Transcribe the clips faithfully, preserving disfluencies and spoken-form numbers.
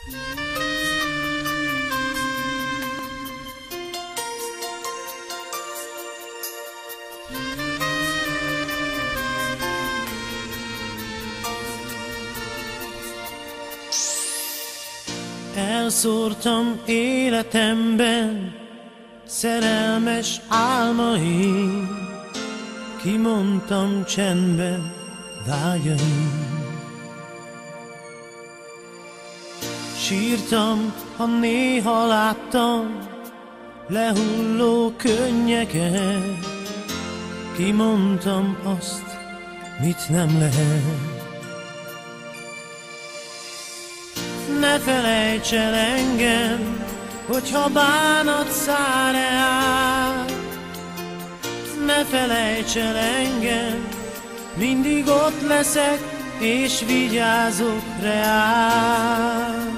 Elszórtam életemben szerelmes álmaim, kimondtam csendben vágyaim. Sírtam, ha néha láttam lehulló könnyeket, kimondtam azt, mit nem lehet. Ne felejts el engem, hogyha bánat száll reád. Ne felejts el engem, mindig ott leszek, és vigyázok reád.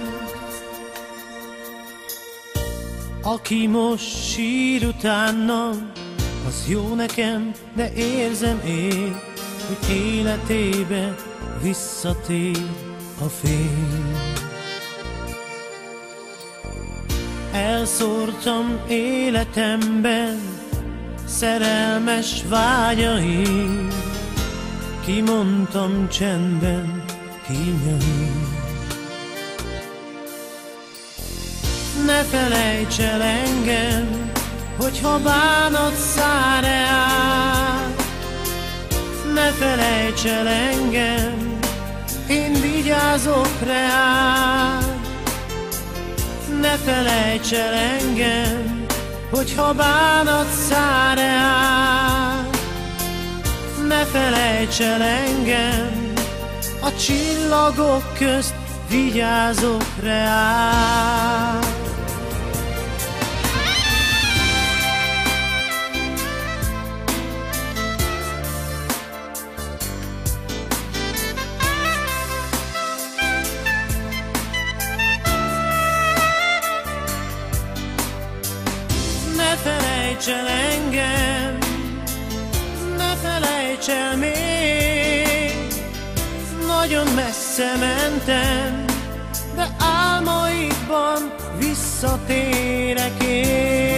Aki most sír utánam, az jó nekem, de érzem én, hogy életébe visszatér a fény. Elszórtam életemben szerelmes vágyaim, kimondtam csendben kínjaim. Ne felejts el engem, hogyha bánat száll reád. Ne felejts el engem, én vigyázok reád. Ne felejts el engem, hogyha bánat száll reád. Ne felejts el engem, a csillagok közt vigyázok reád. Ne felejts el engem, ne felejts el még. Nagyon messze mentem, de álmaidban visszatérek én.